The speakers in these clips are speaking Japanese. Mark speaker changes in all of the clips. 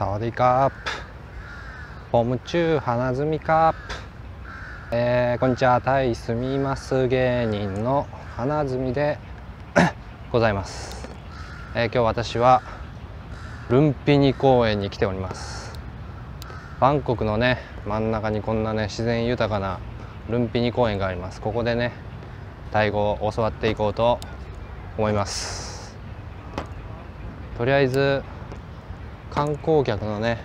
Speaker 1: サワディーカープポムチュー花摘みカープ、こんにちは。タイ住みます芸人の花摘みでございます。今日私はルンピニ公園に来ております。バンコクのね真ん中にこんなね自然豊かなルンピニ公園があります。ここでねタイ語を教わっていこうと思います。とりあえず観光客のね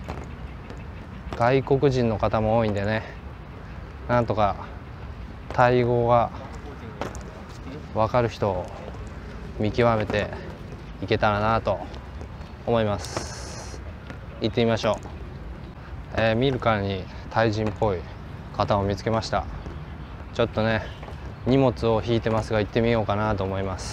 Speaker 1: 外国人の方も多いんでね、なんとかタイ語が分かる人を見極めていけたらなと思います。行ってみましょう。見るからにタイ人っぽい方を見つけました。ちょっとね荷物を引いてますが行ってみようかなと思います。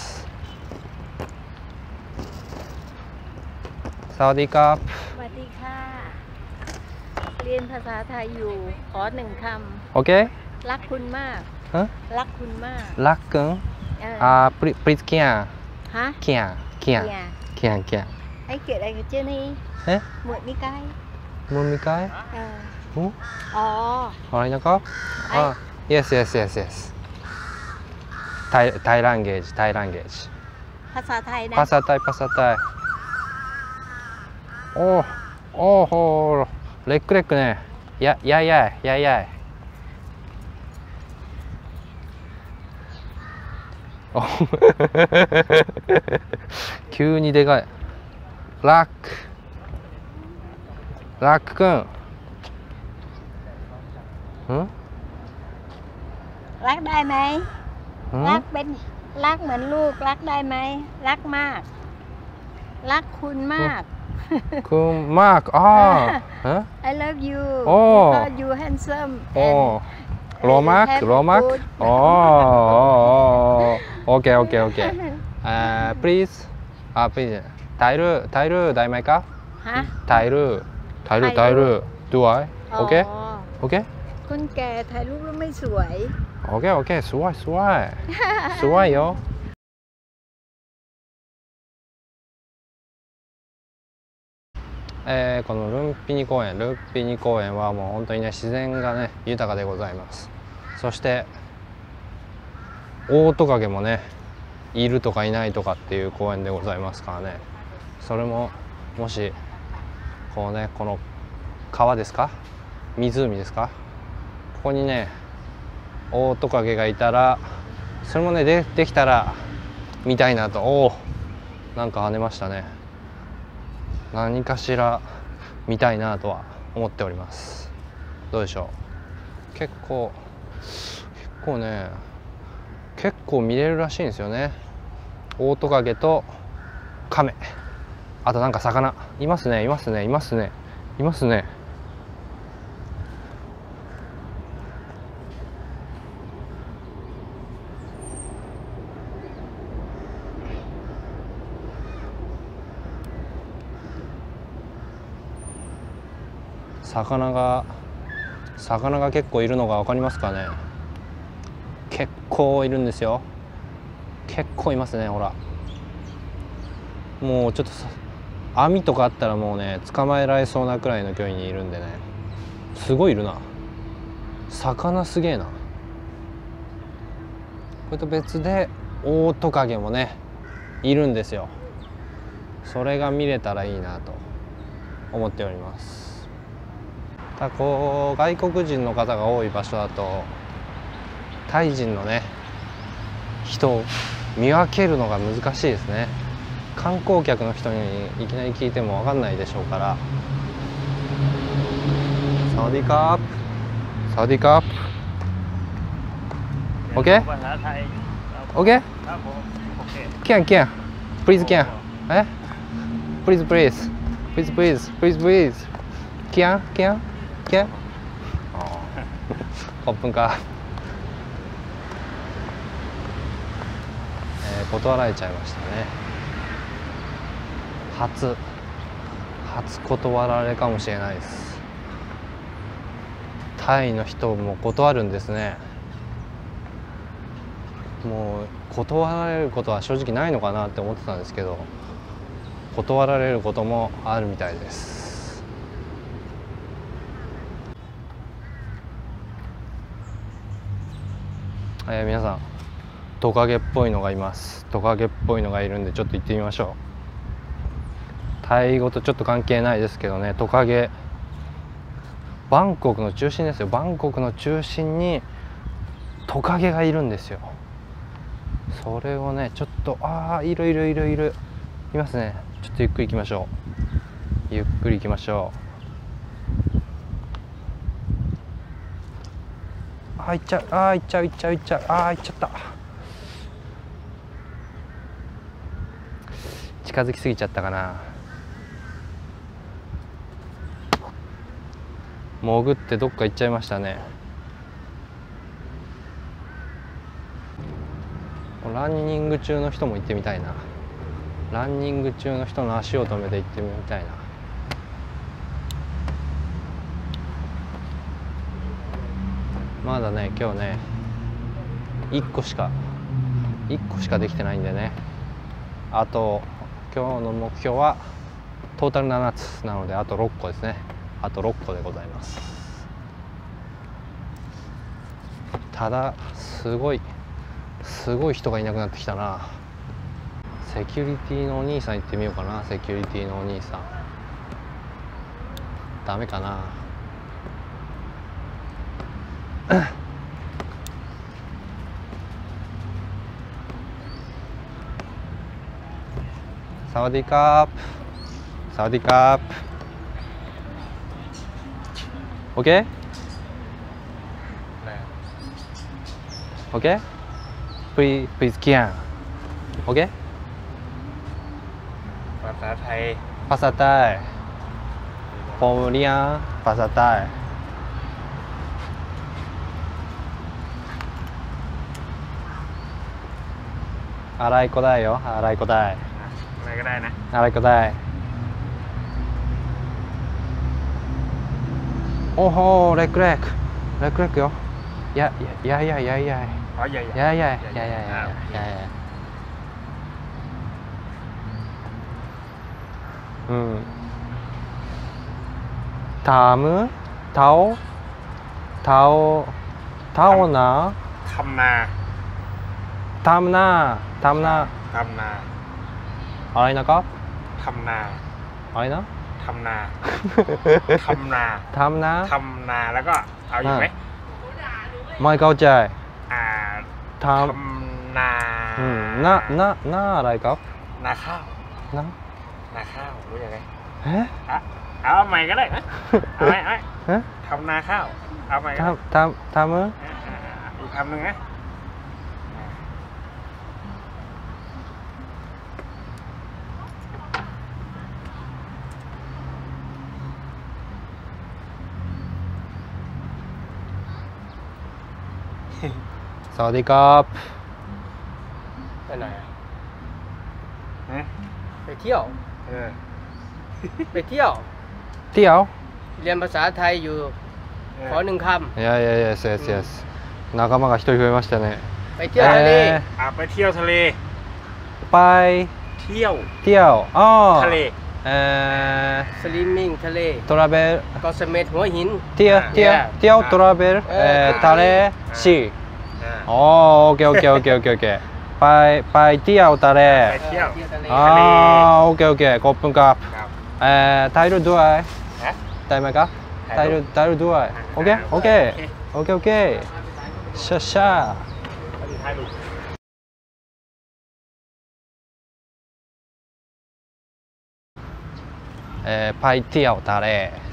Speaker 1: สวัสดีครับ
Speaker 2: สวัสดีค่ะเรียนภาษาไทยอยู่ขอหนึ่งคำ
Speaker 1: โอเค
Speaker 2: รักคุณมาก
Speaker 1: ฮะ
Speaker 2: รักคุณมาก
Speaker 1: รักกันplease เกียร์
Speaker 2: ฮะ
Speaker 1: เกียร์เกียร์เกียร์เกียร์
Speaker 2: ไอ้เกิดอะไรกับเจนี่
Speaker 1: เอ๊ะ
Speaker 2: หมวดมิไก
Speaker 1: มึงมีไกด์
Speaker 2: อ๋อ
Speaker 1: อะไรนะครับyes yes yes yes Thai language Thai language
Speaker 2: ภาษาไทยนะ
Speaker 1: ภาษาไทยภาษาไทยโอ้โหเล็กเล็กねやいや急にでかい。ラックくん
Speaker 2: รักได้ไหมรักเป็นรักเหมือนลูกรักได้ไหมรักมากรักคุณมาก
Speaker 1: คุณมาก
Speaker 2: I love you because you handsome
Speaker 1: โรมักโอเคplease please ถ่ายรูปได้ไหมครับถ่ายรูปด้วยโอเค
Speaker 2: คนแก่ถ่ายรูปแล้วไม่สวย
Speaker 1: โอเคสวยよこのルンピニ公園はもう本当にね自然がね豊かでございます。そしてオオトカゲもねいるとかいないとかっていう公園でございますからね、それももしこうねこの川ですか湖ですか、ここにねオオトカゲがいたらそれもねできたら見たいなと。なんか跳ねましたね。何かしら見たいなとは思っております。どうでしょう。結構見れるらしいんですよね。オオトカゲとカメ、あとなんか魚いますね。魚が結構いるのが分かりますかね。結構いるんですよ。結構いますね。ほらもうちょっと網とかあったらもうね捕まえられそうなくらいの距離にいるんでね、すごいいるな。魚すげえな。これと別でオオトカゲもねいるんですよ。それが見れたらいいなと思っております。こう外国人の方が多い場所だとタイ人のね人を見分けるのが難しいですね。観光客の人にいきなり聞いても分かんないでしょうから。サワディーカープ โอเคเกียง please เกียงplease เกียงขอบคุณครับ断られちゃいましたね。初断られかもしれないです。タイの人も断るんですね。もう断られることは正直ないのかなって思ってたんですけど、断られることもあるみたいです。 皆さんトカゲっぽいのがいます。トカゲっぽいのがいるんでちょっと行ってみましょう。タイ語とちょっと関係ないですけどね、トカゲ、バンコクの中心ですよ。バンコクの中心にトカゲがいるんですよ。それをねちょっといるいますね。ちょっとゆっくり行きましょう。ゆっくり行きましょう。行っちゃう行っちゃった。近づきすぎちゃったかな。潜ってどっか行っちゃいましたね。ランニング中の人も行ってみたいな。ランニング中の人の足を止めて行ってみたいな。まだね今日ね1個しかできてないんでね。あと今日の目標はトータル7つなのであと6個ですね。あと6個でございます。ただすごい人がいなくなってきたな。セキュリティのお兄さん行ってみようかな。セキュリティのお兄さんダメかな。サワディーカープ、サワディーカープ。 OK? OK? Please can. OK?
Speaker 3: ภาษาไทย
Speaker 1: ภาษาใต้ผมเรียนภาษาใต้อะไรก็ได้เหรออะไรก็ได้
Speaker 3: อะไรก็ได้นะ
Speaker 1: อะไรก็ได้โอ้โหเล็กよいや
Speaker 3: อ๋อใหญ่
Speaker 1: いやถามเท้านะ
Speaker 3: ทำนา
Speaker 1: ทำนาอะไรนะครับ
Speaker 3: ทำนา
Speaker 1: อะไรนะ
Speaker 3: ทำนาทำนา
Speaker 1: ทำนา
Speaker 3: ทำนาแล้วก็เอาอีกไหม
Speaker 1: ไม่เข้าใจ ท
Speaker 3: ทำนา
Speaker 1: ำนาอะไรครับ
Speaker 3: นาข้าว
Speaker 1: นา
Speaker 3: นาข้าวรู้ยังไง
Speaker 1: เอ๊ะ
Speaker 3: เอาใหม่ก็ได้นะเอาไหม
Speaker 1: ฮะ
Speaker 3: ทำนาข้าวเอาใหม่ก็ได้
Speaker 1: ทำ
Speaker 3: อีกคำหนึ่งนะ
Speaker 1: สวัสดีครับ
Speaker 4: ไปไหนอะ
Speaker 3: ฮะ
Speaker 4: ไปเที่ยว ไปเที่ยว
Speaker 1: เที่ยว
Speaker 4: เรียนภาษาไทยอยู่ ขอหนึ่งค
Speaker 1: いやyes 仲間が一人増えましたね。
Speaker 4: ำ ไปเที่ยวทะเล
Speaker 3: ไปเที่ยวทะเล
Speaker 1: ไป
Speaker 3: เที่ยว
Speaker 1: เที่ยว
Speaker 3: ทะเล
Speaker 4: สลิมมิ่งทะเล
Speaker 1: トラベル
Speaker 4: เกาะเสม็ดหัวหิน
Speaker 1: เที่ยวトラベルทะเลシーโอเคไปเที่ยวทะเล
Speaker 3: ไปเที่ยว
Speaker 4: เที่ยวทะเล
Speaker 1: โอเคขอบคุณครับ
Speaker 3: ครับ
Speaker 1: ถ่ายรูปด้วย
Speaker 3: ฮะ
Speaker 1: ได้ไหมครับถ่ายรูปด้วยโอเคช้า
Speaker 3: ถ่ายรูป
Speaker 1: ไปเที่ยวทะเล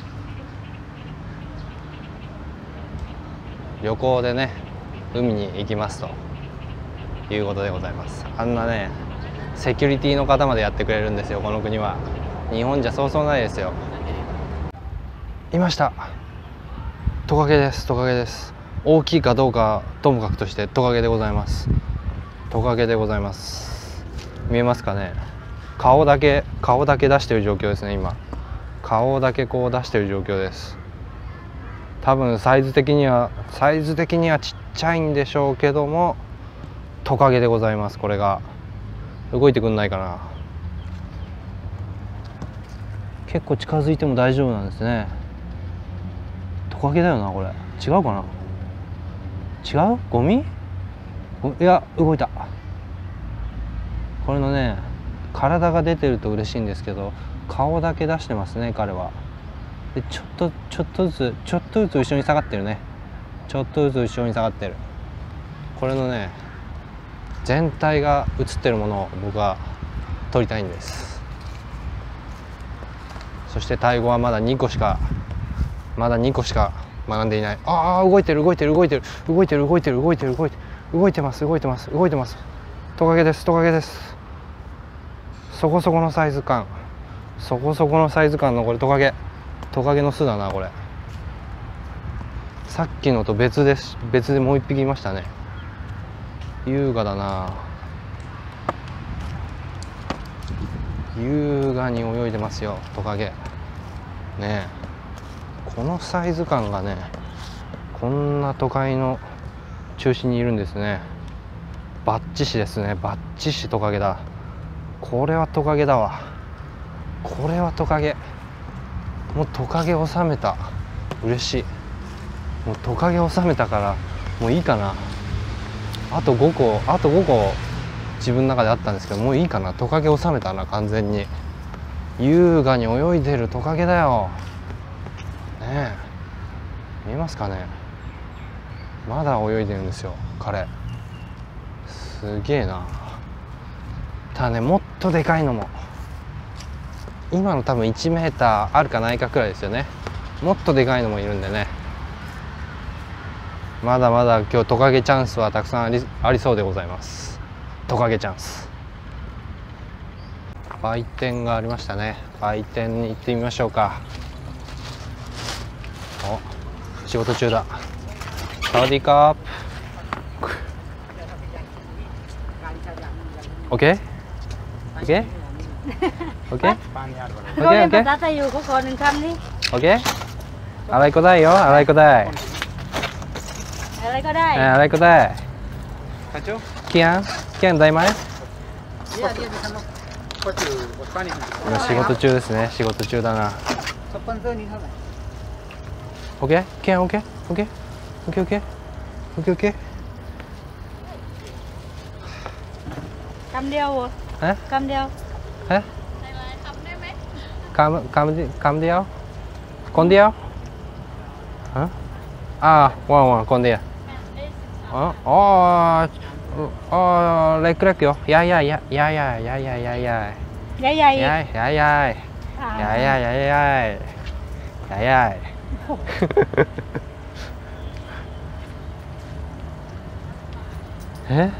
Speaker 1: 旅行でね海に行きますということでございます。あんなねセキュリティの方までやってくれるんですよこの国は。日本じゃそうそうないですよ。いました。トカゲです。大きいかどうかともかくとしてトカゲでございます。見えますかね。顔だけ出してる状況ですね。今顔だけこう出してる状況です。多分サイズ的にはちっちゃいんでしょうけどもトカゲでございます。これが動いてくんないかな。結構近づいても大丈夫なんですね。トカゲだよなこれ。違うかな。違う？ゴミ？ いや動いた。これのね体が出てると嬉しいんですけど、顔だけ出してますね彼は。でちょっとずつ後ろに下がってるね。ちょっとずつ後ろに下がってる。これのね全体が映ってるものを僕は撮りたいんです。そしてタイ語はまだ2個しか学んでいない。ああ動いてます。トカゲです。そこそこのサイズ感のこれトカゲの巣だなこれ。さっきのと別でもう一匹いましたね。優雅だな。優雅に泳いでますよトカゲね。えこのサイズ感がね、こんな都会の中心にいるんですね。バッチシですね。バッチシトカゲだ。これはトカゲだわ。これはトカゲ。もうトカゲ収めた。嬉しい。もうトカゲ収めたからもういいかな。あと5個自分の中であったんですけど、もういいかな。トカゲ収めたな完全に。優雅に泳いでるトカゲだよね。え見えますかね。まだ泳いでるんですよ彼。すげえな。ただねもっとでかいのも、今の多分1メーターあるかないかくらいですよね。もっとでかいのもいるんでね、まだまだ今日トカゲチャンスはたくさんありそうでございます。トカゲチャンス。売店がありましたね。売店に行ってみましょうか。お仕事中だ。サワディーカープ。オッケーオッケーオッケーオッケーオッケー
Speaker 2: Tataอยู่có còn đừng thăm đi.
Speaker 1: オッケー。อะไรก็ได้よ。อะไรก็ได้。
Speaker 2: อะไรก็ได้
Speaker 1: อะไรก็ได้。
Speaker 4: Kacau?
Speaker 1: キャンได้ไหม。
Speaker 4: Dia di sana. Kocu, Bospan ini.
Speaker 1: 今仕事中ですね。仕事中だな。
Speaker 4: Sponsor ni sana.
Speaker 1: オッケーキャンオッケーオッケーオッケーオッケーオッケーオッケー。
Speaker 2: Cầm đeo.
Speaker 1: え
Speaker 2: Cầm đeo.
Speaker 1: えคำเดียวคนเดียวฮะว่าคนเดียวอ๋อเล็กๆอยู่ยาย
Speaker 2: Dạ dạ.
Speaker 1: え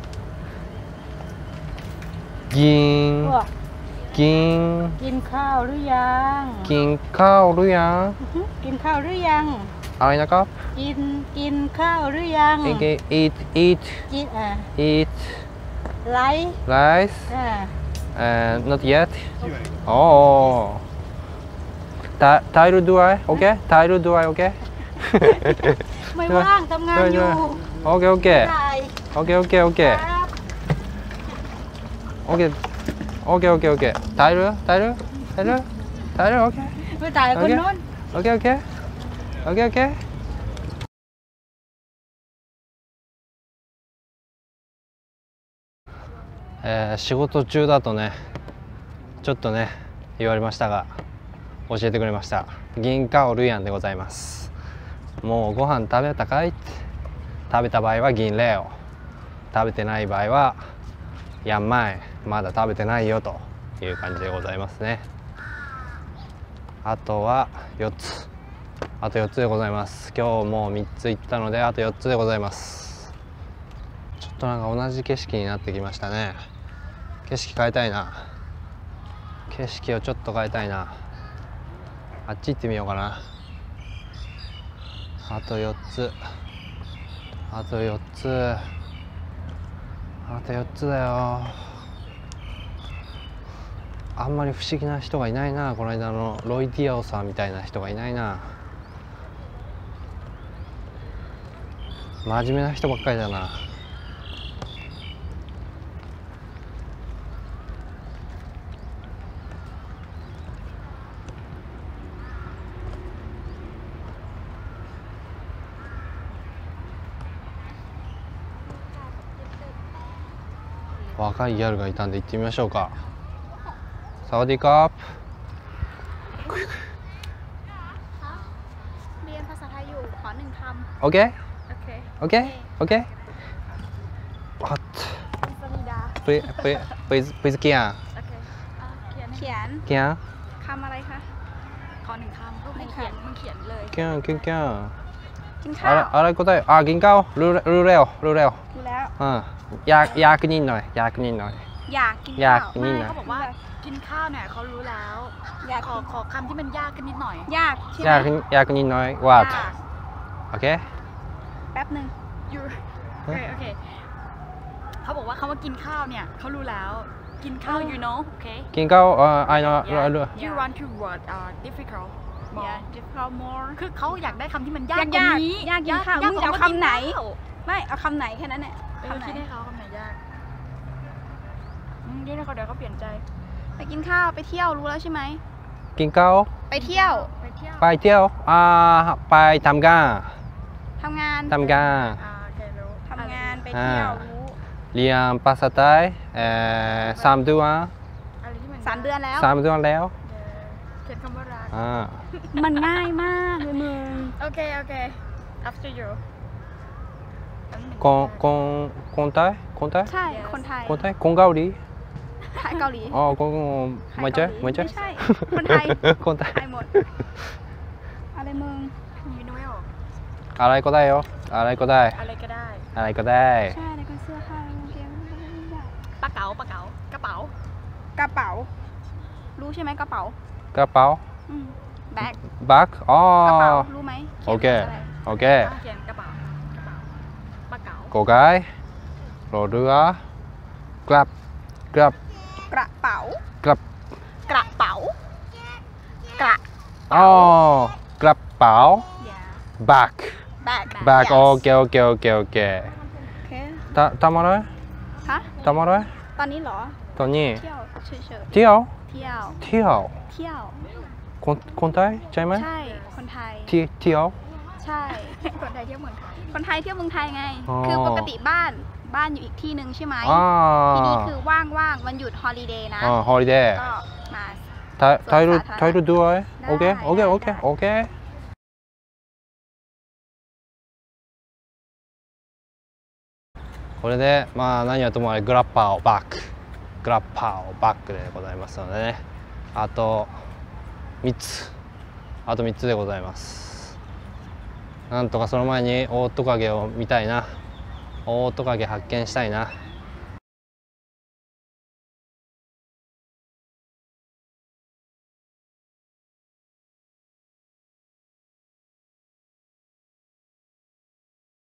Speaker 2: กินข้าวหรือยัง
Speaker 1: กินข้าวหรือยัง
Speaker 2: กินข้าวหรือยัง
Speaker 1: อะไรนะครับ
Speaker 2: กินข้าวหรือยัง
Speaker 1: eat
Speaker 2: กิน
Speaker 1: eat
Speaker 2: ไล
Speaker 1: rice
Speaker 2: อ่า
Speaker 1: not yet อ๋อไทยรู้ด้วยโอเคไทยรู้ด้วยโอเค
Speaker 2: ไม่ว่างทำงานอยู่
Speaker 1: โอเคโอเค
Speaker 2: ได้
Speaker 1: โอเคโอเคโอเค
Speaker 2: ครับ
Speaker 1: โอเคโอเคโอเคโอเคไทยรู้โอเค
Speaker 2: ไปถ่ายคนนู้น
Speaker 1: オッケーオッケーオッケーオッケー。仕事中だとねちょっとね言われましたが教えてくれました。銀カオルヤンでございます。もうご飯食べたかいって。食べた場合は銀レオ、食べてない場合はヤンマイ、まだ食べてないよという感じでございますね。あとは4つ。あと4つでございます。今日もう3つ行ったのであと4つでございます。ちょっとなんか同じ景色になってきましたね。景色変えたいな。景色をちょっと変えたいな。あっち行ってみようかな。あと4つ。あと4つ。あと4つだよ。あんまり不思議な人がいないな。この間のロイ・ディアオさんみたいな人がいないな。真面目な人ばっかりだな。 若いギャルがいたんで行ってみましょうか。サワディーカープ。
Speaker 5: เรียนภาษาไทยอยู่ขอหนึ่งคำ
Speaker 1: オッケー
Speaker 5: โอเค
Speaker 1: オッケーオッケー。What?
Speaker 5: คุณสนิดา
Speaker 1: Please キャン
Speaker 5: โอเคเขียน
Speaker 2: เขียน
Speaker 1: キャン
Speaker 2: คำอะไรคะ
Speaker 5: ขอหนึ่งคำมึงเขียนเลย
Speaker 1: キャンキャンキャン。
Speaker 2: กินข้าว
Speaker 1: あれ答えあ銀行ルーレオ
Speaker 2: ดูแล้ว
Speaker 1: 役人หน่อย役人หน่อย
Speaker 2: อยากกิน
Speaker 1: อยาก
Speaker 2: ข้าว
Speaker 1: กิน นี่
Speaker 5: ไม่
Speaker 1: นะ
Speaker 5: เขาบอกว่ากินข้าวเนี่ยเขารู้แล้ว
Speaker 2: อยาก
Speaker 5: ขอคำที่มันยากกันนิดหน่อย
Speaker 2: ยากใช่ไหม
Speaker 1: 役人หน่อย what
Speaker 5: ยาก
Speaker 1: โอเค
Speaker 2: แป๊บหนึ่ง
Speaker 5: you โอเคเขาบอกว่าคำว่ากินข้าวเนี่ยเขารู้แล้วกินข้าว you know โอเค
Speaker 1: กินข้าว I know
Speaker 5: you want to word difficult more
Speaker 2: เดี๋ยวเขา more
Speaker 5: คือเขาอยากได้คำที่มันยาก
Speaker 2: ยาก
Speaker 5: กว่านี้
Speaker 2: ยากกินข้าวมึงจะเอาคำไหน ไม่เอาคำไหนแค่นั้นแหละ
Speaker 5: คำ
Speaker 2: คำไหน
Speaker 5: คิดให้เขาคำไหนยากเดี๋ยวเขาเปลี่ยนใจ
Speaker 2: ไปกินข้าวไปเที่ยวรู้แล้วใช่ไหม
Speaker 1: กินข้าว
Speaker 2: ไปเที่ยว
Speaker 5: ไปเที่ยว
Speaker 1: ไปเที่ยวไปทำงาน
Speaker 2: ทำงาน
Speaker 1: ทำงาน
Speaker 5: โอเครู้
Speaker 2: ทำงานไปเที่ยวรู้
Speaker 1: เรียนภาษาไทย3 เดือน
Speaker 5: อะไรที่มัน
Speaker 2: 3 เดือนแล้ว
Speaker 1: 3 เดือนแล้ว
Speaker 5: เขียนคำว่ารัก
Speaker 2: มันง่ายมากเลยมึง
Speaker 5: โอเค after you
Speaker 1: คนไทย
Speaker 2: ใช่คนไทย
Speaker 1: คนไทยคนเกาหลี
Speaker 2: ไทยเกาหลี
Speaker 1: อ๋อคนไม่ใช่ไม่ใช่
Speaker 2: ไม่ใช่คนไทย
Speaker 1: คนไทย
Speaker 2: ไทยหมดอะไรมึง
Speaker 5: ยูโนเอล
Speaker 1: อะไรก็ได้よอะไรก็ได้
Speaker 5: อะไรก็ได้
Speaker 1: อะไรก็ได้
Speaker 2: ใช่แล้วก็เสื้อผ้ากางเกง
Speaker 5: ปลาเก๋ากระเป๋าก
Speaker 2: ระเป๋า รู้ใช่ไหมกระเป๋าก
Speaker 1: ระเป๋า
Speaker 2: แบ็ค
Speaker 1: back อ๋อก
Speaker 2: ระเป๋ารู้ไหม
Speaker 1: โอเค โอเค
Speaker 5: เขียนกระเป๋าปลาเก๋าก
Speaker 1: อไก่รอเรือกลับ
Speaker 2: กระเป๋าก
Speaker 1: ลับ
Speaker 2: กระเป๋า กระ
Speaker 1: อ๋อกระเป๋า back
Speaker 2: แบ็ค
Speaker 1: back โอเคโอเคโอเคโอเค
Speaker 2: โอเค
Speaker 1: ทำอะไร
Speaker 2: ฮะ
Speaker 1: ทำอะไร
Speaker 2: ตอนนี้เหรอ
Speaker 1: ตอนนี้
Speaker 2: เที่ยวเฉย
Speaker 1: เที่ยว
Speaker 2: ๆเที่ยว
Speaker 1: เที่ยว
Speaker 2: เที่ยว
Speaker 1: คนไทยใช่ไหม
Speaker 2: ใช่ คนไทย
Speaker 1: เที่ยว
Speaker 2: ใช่
Speaker 5: คนไทยเที่ยวเมืองไทย
Speaker 2: คนไทยเที่ยวเมืองไทยไง
Speaker 1: อ๋อ
Speaker 2: คือปกติบ้านอยู่อีกที่หนึ่งใช่ไหม
Speaker 1: อ่า
Speaker 2: ทีนี้คือว่างๆวันหยุดฮอลิเดย์นะ
Speaker 1: ฮอลิเดย์
Speaker 2: ก็มา
Speaker 1: ไทยรู้ด้วย
Speaker 2: ได้
Speaker 1: โอเคโอเคโอเค
Speaker 2: ได้
Speaker 1: โอเคこれでまあ何はともあれグラッパーをバックでございますのでね、あと3つでございます。なんとかその前にオオトカゲを見たいな、オオトカゲ発見したいな。